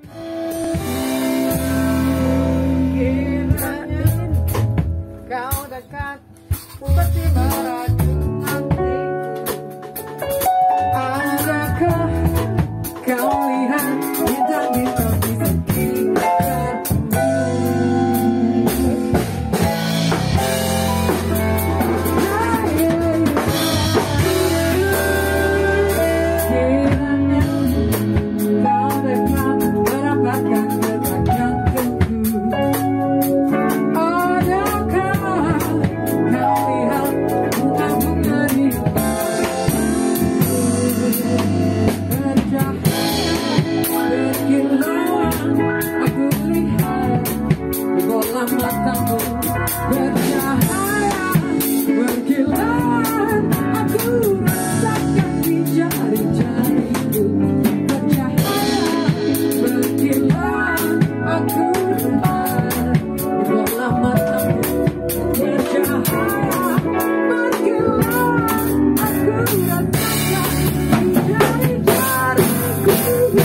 Kiranya kau dekat seperti meracun hatiku. Adakah kau lihat bintang-bintang di sekitarku? Kiranya kau dekat mendapatkan ketakutan. Matamu bercahaya berkilau, aku rasakan di jari-jariku. Bercahaya berkilau, aku rasakan di bola matamu. Bercahaya berkilau, aku rasakan di jari-jariku.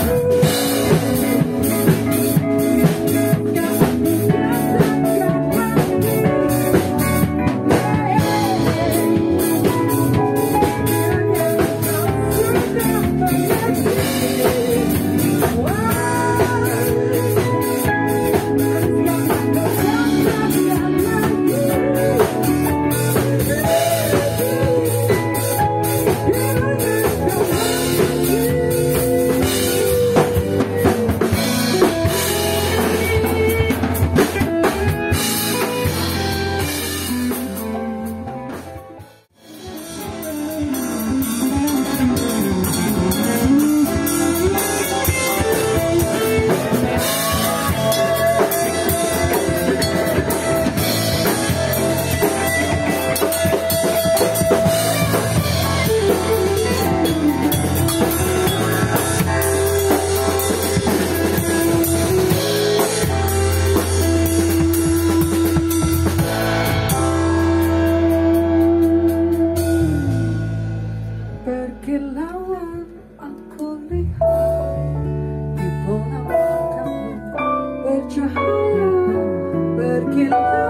Berkilauan aku lihat di bola matamu, bercahaya berkilau.